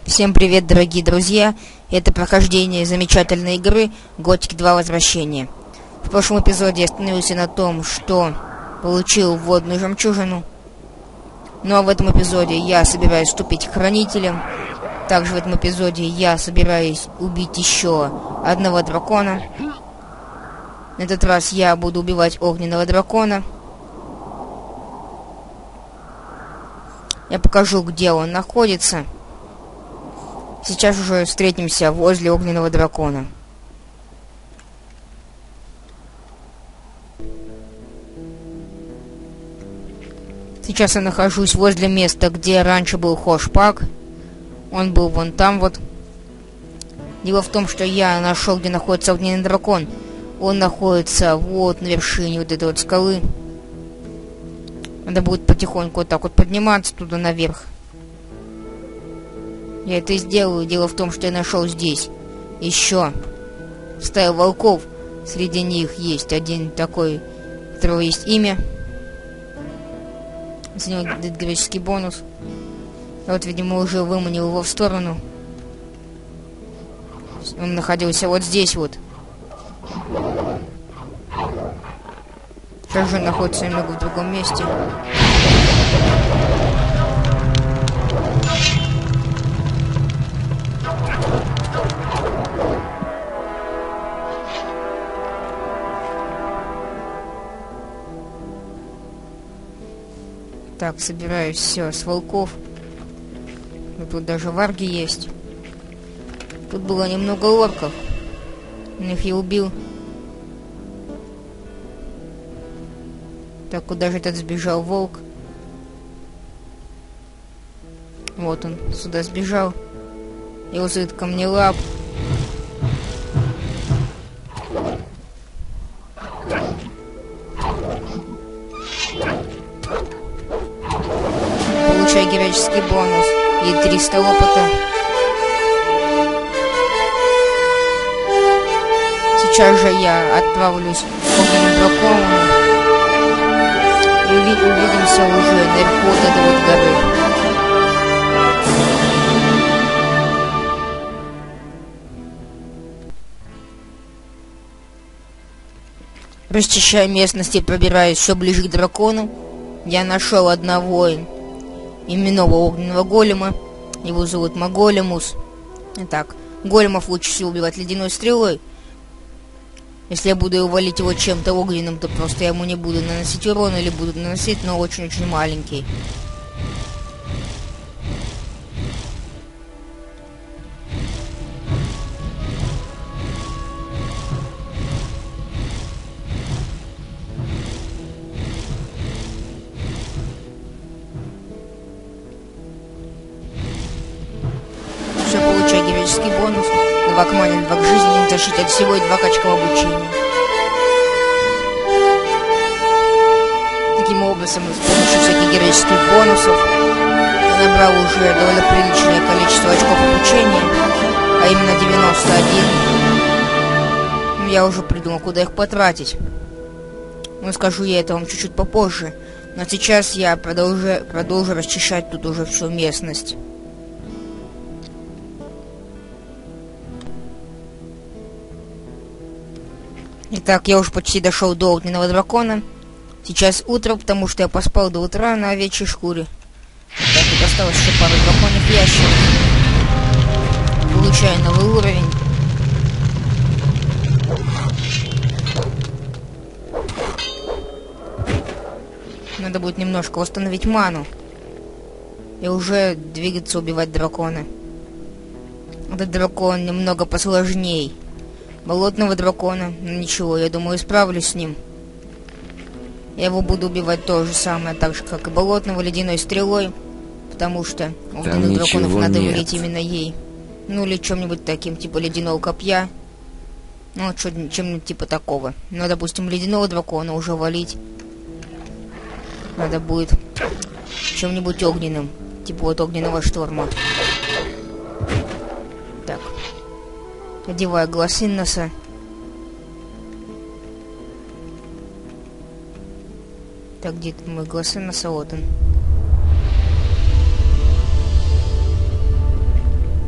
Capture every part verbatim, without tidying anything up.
Всем привет, дорогие друзья! Это прохождение замечательной игры Готик два Возвращение. В прошлом эпизоде я остановился на том, что получил водную жемчужину. Ну а в этом эпизоде я собираюсь вступить к хранителям. Также в этом эпизоде я собираюсь убить еще одного дракона. На этот раз я буду убивать огненного дракона. Я покажу, где он находится. Сейчас уже встретимся возле огненного дракона. Сейчас я нахожусь возле места, где раньше был Хош-Пак. Он был вон там вот. Дело в том, что я нашел, где находится огненный дракон. Он находится вот на вершине вот этой вот скалы. Надо будет потихоньку вот так вот подниматься туда наверх. Я это и сделаю. Дело в том, что я нашел здесь еще стаю волков. Среди них есть один такой, у которого есть имя. За него дает героический бонус. Я вот, видимо, уже выманил его в сторону. Он находился вот здесь вот. Сейчас же находится немного в другом месте. Так, собираю все с волков. Вот тут даже варги есть. Тут было немного орков. Их я убил. Так, куда же этот сбежал волк? Вот он, сюда сбежал. Его зовут Камнелап. Получай героический бонус и триста опыта. Сейчас же я отправлюсь к огненному дракону. И уви- увидимся уже наверху вот этой вот горы. Расчищая местность и пробираюсь все ближе к дракону. Я нашел одного именного огненного голема. Его зовут Моголемус. Итак, големов лучше всего убивать ледяной стрелой. Если я буду валить его чем-то огненным, то просто я ему не буду наносить урон, или буду наносить, но очень-очень маленький. Все, получай героический бонус. Два к мане, два к жизни, защита от всего и два качка в обучении. Таким образом, с помощью всяких героических бонусов я набрал уже довольно приличное количество очков обучения, а именно девяносто один. Я уже придумал, куда их потратить. Но скажу я это вам чуть-чуть попозже. Но сейчас я продолжу, продолжу расчищать тут уже всю местность. Итак, я уже почти дошел до огненного дракона. Сейчас утро, потому что я поспал до утра на овечьей шкуре. Так, тут осталось еще пару драконьих ящеров. Получаю новый уровень. Надо будет немножко восстановить ману. И уже двигаться, убивать дракона. Этот дракон немного посложней болотного дракона. Но ничего, я думаю, справлюсь с ним. Я его буду убивать то же самое, так же, как и болотного, ледяной стрелой. Потому что огненных драконов надо валить именно ей. Ну или чем-нибудь таким, типа ледяного копья. Ну, чем-нибудь типа такого. Ну, допустим, ледяного дракона уже валить надо будет чем-нибудь огненным. Типа вот огненного шторма. Так. Одеваю глаз Инноса. Так, где мой глаз Инноса? Вот он.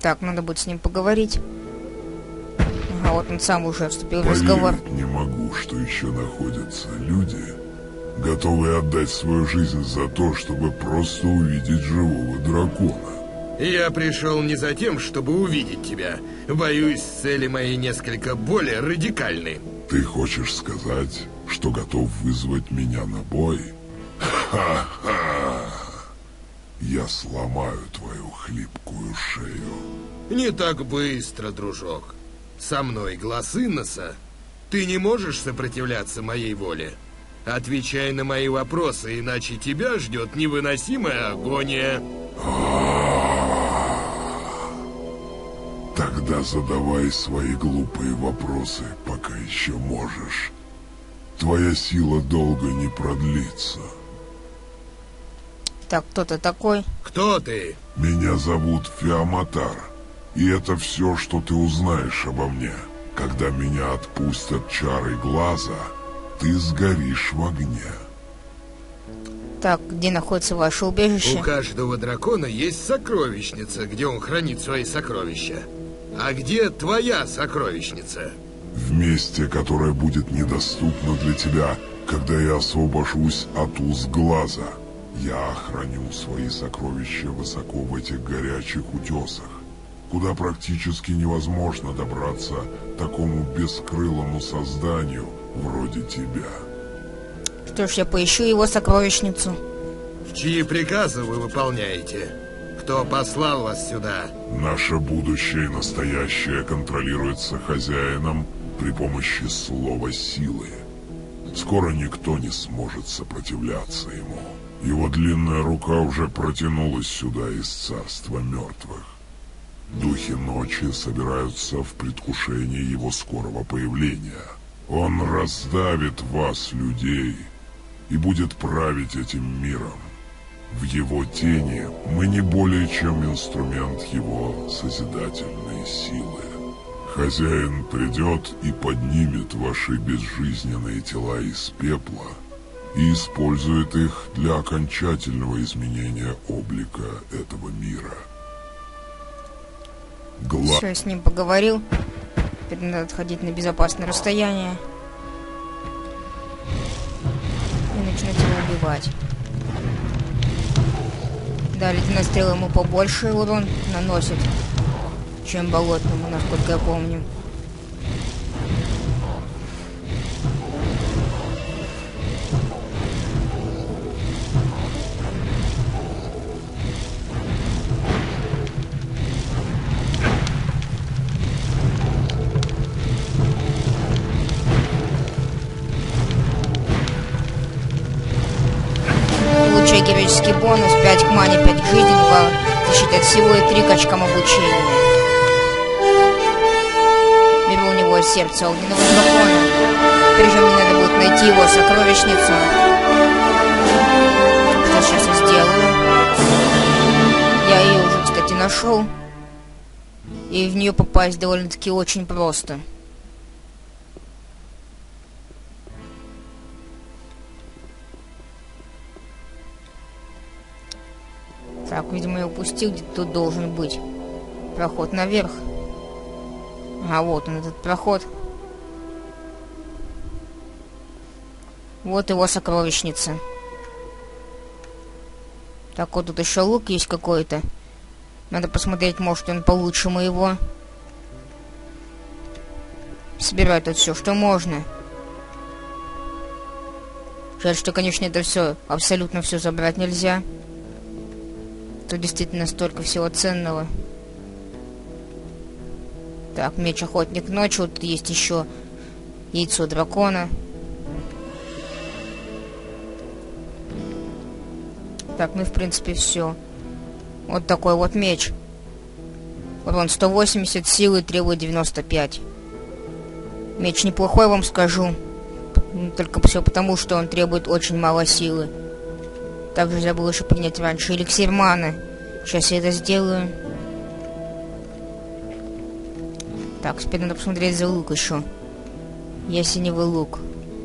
Так, надо будет с ним поговорить. Ага, вот он сам уже вступил в разговор. Поверить не могу, что еще находятся люди, готовые отдать свою жизнь за то, чтобы просто увидеть живого дракона. Я пришел не за тем, чтобы увидеть тебя. Боюсь, цели мои несколько более радикальны. Ты хочешь сказать, что готов вызвать меня на бой? Ха-ха! Я сломаю твою хлипкую шею. Не так быстро, дружок. Со мной глаз Инноса. Ты не можешь сопротивляться моей воле. Отвечай на мои вопросы, иначе тебя ждет невыносимая агония. Тогда задавай свои глупые вопросы, пока еще можешь. Твоя сила долго не продлится. Так, кто ты такой? Кто ты? Меня зовут Фиаматар. И это все, что ты узнаешь обо мне. Когда меня отпустят чары глаза, ты сгоришь в огне. Так, где находится ваше убежище? У каждого дракона есть сокровищница, где он хранит свои сокровища. А где твоя сокровищница? В месте, которое будет недоступно для тебя, когда я освобожусь от уз глаза. Я храню свои сокровища высоко в этих горячих утесах, куда практически невозможно добраться такому бескрылому созданию вроде тебя. Что ж, я поищу его сокровищницу. Чьи приказы вы выполняете? Кто послал вас сюда? Наше будущее и настоящее контролируется хозяином при помощи слова силы. Скоро никто не сможет сопротивляться ему. Его длинная рука уже протянулась сюда из царства мертвых. Духи ночи собираются в предвкушении его скорого появления. Он раздавит вас, людей, и будет править этим миром. В его тени мы не более чем инструмент его созидательной силы. Хозяин придет и поднимет ваши безжизненные тела из пепла и использует их для окончательного изменения облика этого мира. Гла... Все, я с ним поговорил. Теперь надо отходить на безопасное расстояние. И начинать его убивать. Да, ледяная стрела ему побольше урон наносит, чем болотному, насколько я помню. Получай героический бонус пять к мане, пять к жизни, два защиты от силы и три к очкам обучения. Беру у него сердце огненного дракона. Теперь же мне надо будет найти его сокровищницу. Что сейчас я сделаю? Я ее уже, кстати, нашел. И в нее попасть довольно-таки очень просто. Так, видимо, я упустил, где-то тут должен быть проход наверх. А вот он, этот проход. Вот его сокровищница. Так, вот тут еще лук есть какой-то. Надо посмотреть, может он получше моего. Собирать тут все, что можно. Жаль, что, конечно, это все, абсолютно все забрать нельзя. Тут действительно столько всего ценного. Так, меч охотник ночи. Вот тут есть еще яйцо дракона. Так, ну и в принципе все. Вот такой вот меч. Урон сто восемьдесят, силы требует девяносто пять. Меч неплохой, вам скажу. Только все потому, что он требует очень мало силы. Также забыл еще принять раньше эликсир маны. Сейчас я это сделаю. Так, теперь надо посмотреть за лук еще. Ясеневый лук.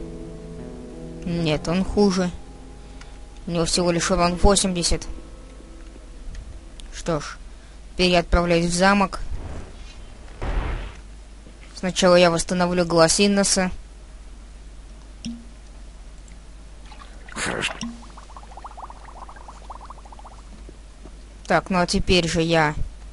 Нет, он хуже. У него всего лишь урон восемьдесят. Что ж, Теперь я отправляюсь в замок. Сначала я восстановлю глаз Инноса. Хорошо. Так, ну а теперь же я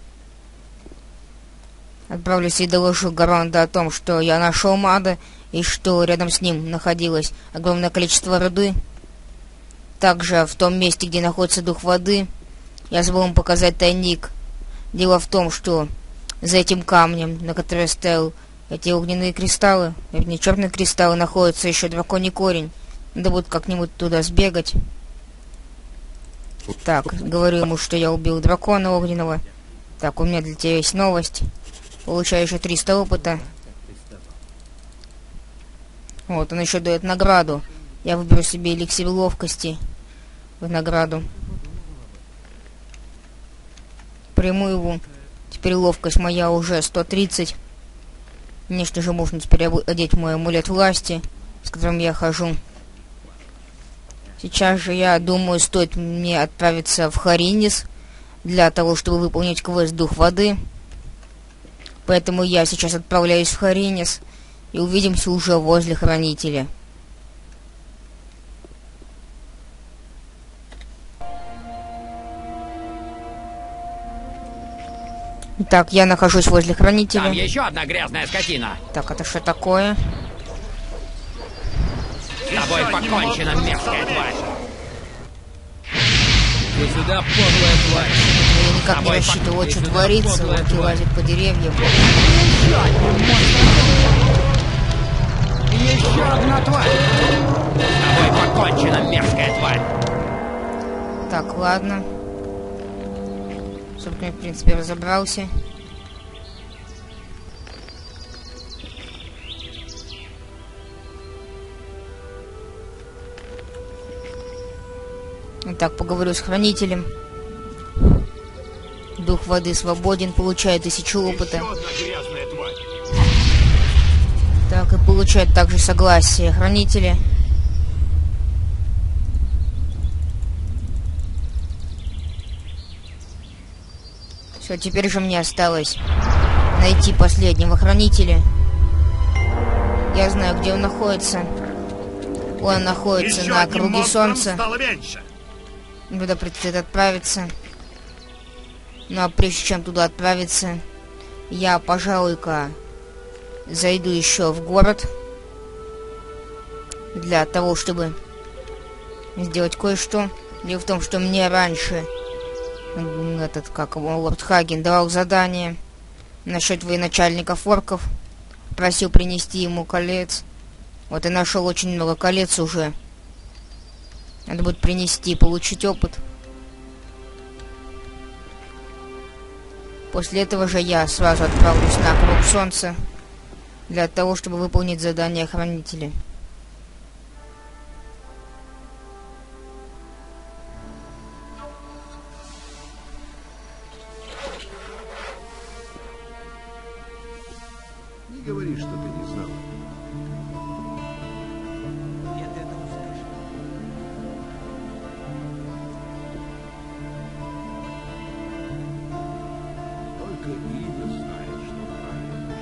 отправлюсь и доложу Гаронда о том, что я нашел Мада, и что рядом с ним находилось огромное количество руды. Также в том месте, где находится дух воды, я забыл вам показать тайник. Дело в том, что за этим камнем, на который стоял эти огненные кристаллы, не черные кристаллы, находится еще драконий корень. Надо будет как-нибудь туда сбегать. Так, говорю ему, что я убил дракона огненного. Так, у меня для тебя есть новость. Получаю еще триста опыта. Вот, он еще дает награду. Я выберу себе эликсир ловкости в награду. Приму его. Теперь ловкость моя уже сто тридцать. Конечно же, можно теперь одеть мой амулет власти, с которым я хожу. Сейчас же, я думаю, стоит мне отправиться в Харинис для того, чтобы выполнить квест Дух Воды. Поэтому я сейчас отправляюсь в Харинис и увидимся уже возле Хранителя. Так, я нахожусь возле Хранителя. Там еще одна грязная скотина. Так, это что такое? С тобой покончено, мерзкая тварь. Иди сюда, подлая тварь. Я никак не рассчитывал, что творится. Волки лазят по деревьям. Еще одна тварь. С тобой покончено, мерзкая тварь. Так, ладно. Собственно, в принципе, разобрался. Итак, поговорю с Хранителем. Дух воды свободен, получает тысячу опыта. Так, и получает также согласие Хранителя. Все, теперь же мне осталось найти последнего Хранителя. Я знаю, где он находится. Он находится Еще на круге солнца. Туда предстоит отправиться. Ну а прежде чем туда отправиться, я, пожалуй-ка, зайду еще в город для того, чтобы сделать кое-что. Дело в том, что мне раньше этот, как его, лорд Хаген давал задание насчет военачальников орков. Просил принести ему колец. Вот и нашел очень много колец уже. Надо будет принести и получить опыт. После этого же я сразу отправлюсь на круг солнца для того, чтобы выполнить задание Хранителя. Не говори, что ты не знала. Нет, это услышал. Только Ида знает, что правильно.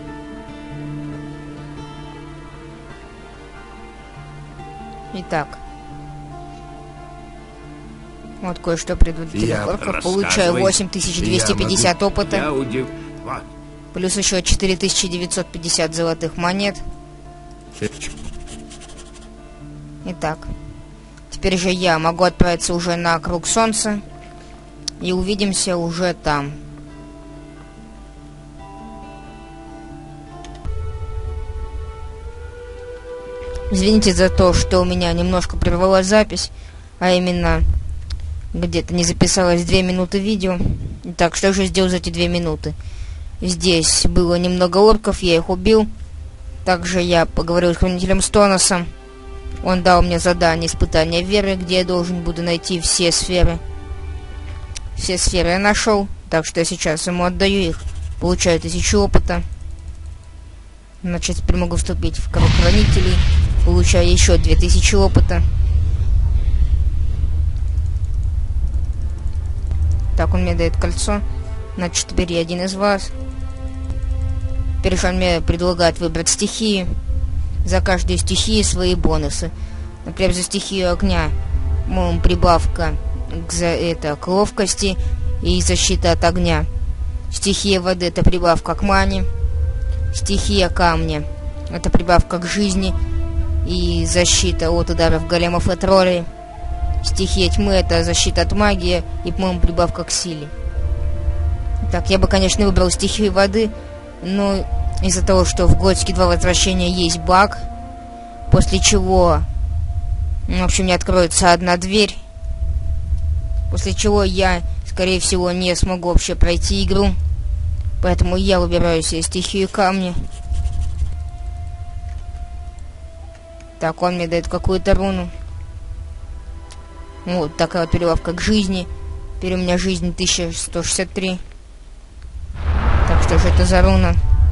Итак. Вот кое-что предварительных орков. Получаю восемь тысяч двести пятьдесят опыта. Я удив... Вот. Плюс еще четыре тысячи девятьсот пятьдесят золотых монет. Итак. Теперь же я могу отправиться уже на круг солнца. И увидимся уже там. Извините за то, что у меня немножко прервалась запись. А именно, где-то не записалось две минуты видео. Итак, что же сделал за эти две минуты? Здесь было немного орков, я их убил. Также я поговорил с Хранителем Стоносом. Он дал мне задание испытания веры, где я должен буду найти все сферы. Все сферы я нашел, так что я сейчас ему отдаю их. Получаю тысячу опыта. Значит, теперь могу вступить в круг Хранителей. Получаю еще две тысячи опыта. Так, он мне дает кольцо. Значит, теперь я один из вас. Теперь же он мне предлагает выбрать стихии. За каждую стихию свои бонусы. Например, за стихию огня мол, прибавка к, за, это, к ловкости и защита от огня. Стихия воды — это прибавка к мане. Стихия камня — это прибавка к жизни и защита от ударов големов и троллей. Стихия тьмы — это защита от магии и, по-моему, прибавка к силе. Так, я бы, конечно, выбрал стихию воды, но из-за того, что в Готике два Возвращения есть баг, после чего, в общем, не откроется одна дверь, после чего я, скорее всего, не смогу вообще пройти игру, поэтому я выбираю себе стихию камня. Так, он мне дает какую-то руну. Вот такая вот прибавка к жизни. Теперь у меня жизнь тысяча сто шестьдесят три. Так, что же это за руна?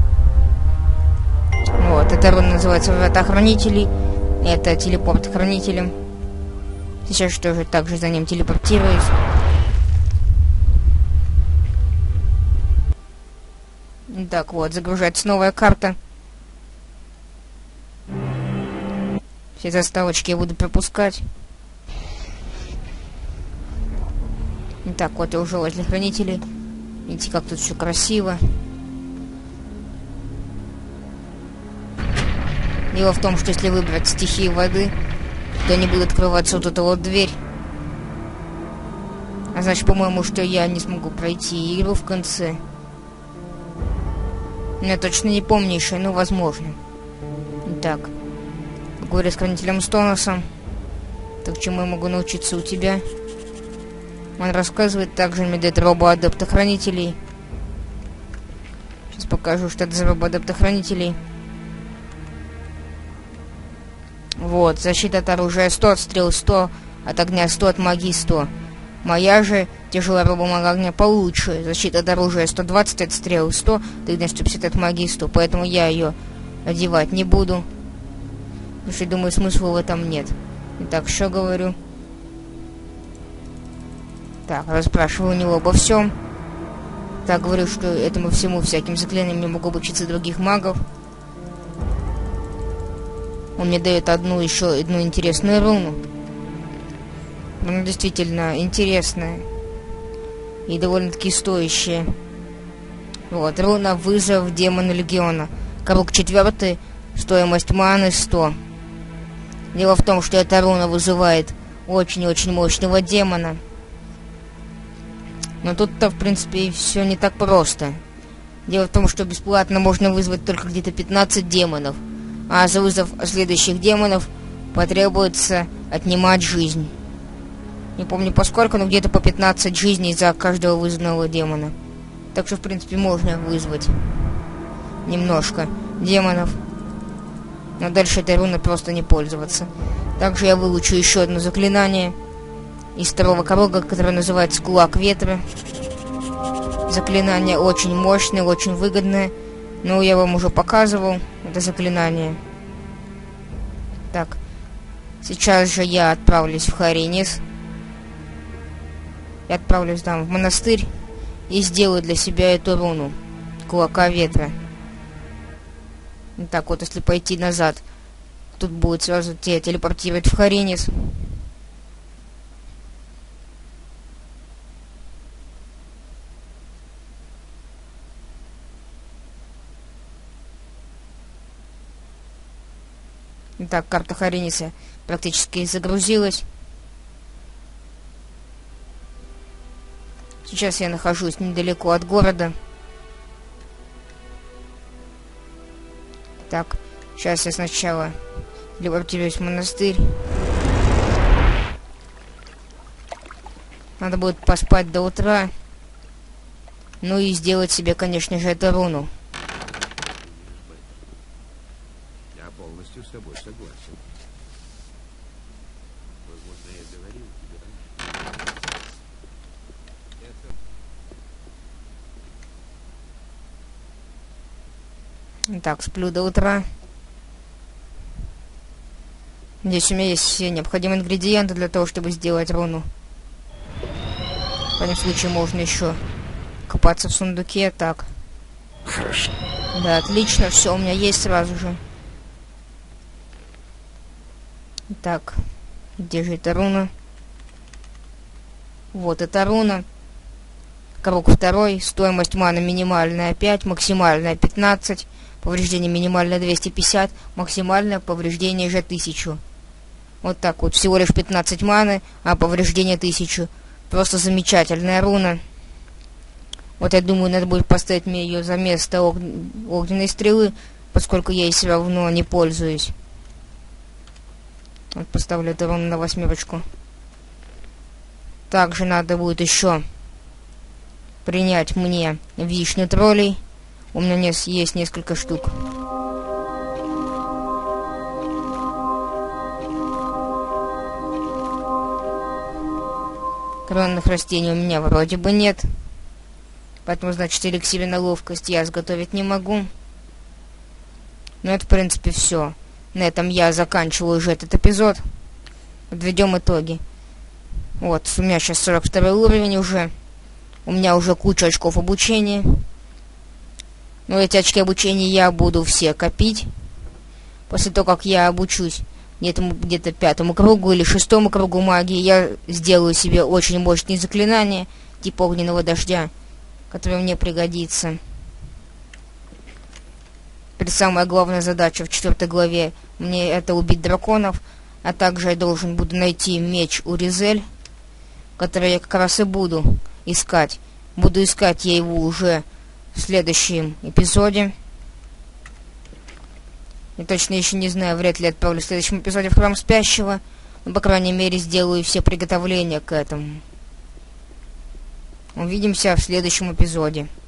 Вот, эта руна называется Врата Хранителей. Это телепорт хранителям. Сейчас что же, также за ним телепортируюсь. Так, вот, загружается новая карта. Все заставочки я буду пропускать. Итак, вот я уже возле хранителей. Видите, как тут все красиво. Дело в том, что если выбрать стихии воды, то не будет открываться вот эта вот дверь. А значит, по-моему, что я не смогу пройти игру в конце. Я точно не помню еще, но возможно. Итак, говорю с хранителем Стоносом. Так, чему я могу научиться у тебя? Он рассказывает, также мне дает робо-адепта хранителей. Сейчас покажу, что это за робо-адепта хранителей. Вот, защита от оружия сто, от стрел сто, от огня сто, от магии сто. Моя же тяжелая робо-мага огня получше. Защита от оружия сто двадцать, от стрел сто, от огня сто пятьдесят, от магии сто. Поэтому я ее одевать не буду. Потому что, думаю, смысла в этом нет. Итак, что говорю? Так, расспрашиваю у него обо всем. Так, говорю, что этому всему, всяким заклинаниям не могу обучиться других магов. Он мне дает одну еще одну интересную руну. Она действительно интересная. И довольно-таки стоящая. Вот, руна «Вызов демона легиона». Круг четвертый, стоимость маны сто. Дело в том, что эта руна вызывает очень-очень мощного демона. Но тут-то, в принципе, все не так просто. Дело в том, что бесплатно можно вызвать только где-то пятнадцать демонов. А за вызов следующих демонов потребуется отнимать жизнь. Не помню поскольку, но где-то по пятнадцать жизней за каждого вызванного демона. Так что, в принципе, можно вызвать немножко демонов. Но дальше этой руной просто не пользоваться. Также я выучу еще одно заклинание из второго круга, которое называется «Кулак ветра». Заклинание очень мощное, очень выгодное. Но я вам уже показывал это заклинание. Так, сейчас же я отправлюсь в Харинис. Я отправлюсь там в монастырь и сделаю для себя эту руну Кулака ветра. Так вот, если пойти назад, тут будет сразу тебя телепортировать в Харинис. Итак, карта Хариниса практически загрузилась. Сейчас я нахожусь недалеко от города. Так, сейчас я сначала телепортируюсь в монастырь. Надо будет поспать до утра. Ну и сделать себе, конечно же, эту руну. Я полностью с тобой согласен. Возможно, я говорил тебе раньше. Так, сплю до утра. Здесь у меня есть все необходимые ингредиенты для того, чтобы сделать руну. В этом случае можно еще копаться в сундуке. Так. Хорошо. Да, отлично, все у меня есть сразу же. Так, где же эта руна? Вот эта руна. Круг второй, стоимость маны минимальная пять, максимальная пятнадцать, повреждение минимальное двести пятьдесят, максимальное повреждение же тысячу. Вот так вот, всего лишь пятнадцать маны, а повреждение тысячу. Просто замечательная руна. Вот я думаю, надо будет поставить мне ее за место ог... огненной стрелы, поскольку я ей все равно не пользуюсь. Вот поставлю эту руну на восьмерочку. Также надо будет еще принять мне вишню троллей. У меня не... есть несколько штук. Кронных растений у меня вроде бы нет. Поэтому, значит, эликсиры на ловкость я изготовить не могу. Ну, это, в принципе, все. На этом я заканчиваю уже этот эпизод. Подведем итоги. Вот, у меня сейчас сорок второй уровень уже. У меня уже куча очков обучения. Но эти очки обучения я буду все копить. После того, как я обучусь где-то где-то пятому кругу или шестому кругу магии, я сделаю себе очень мощные заклинания, типа огненного дождя, который мне пригодится. Теперь самая главная задача в четвертой главе мне это убить драконов, а также я должен буду найти меч Уризель, который я как раз и буду искать. Буду искать я его уже в следующем эпизоде. Я точно еще не знаю, вряд ли отправлю в следующем эпизоде в Храм Спящего, но, по крайней мере, сделаю все приготовления к этому. Увидимся в следующем эпизоде.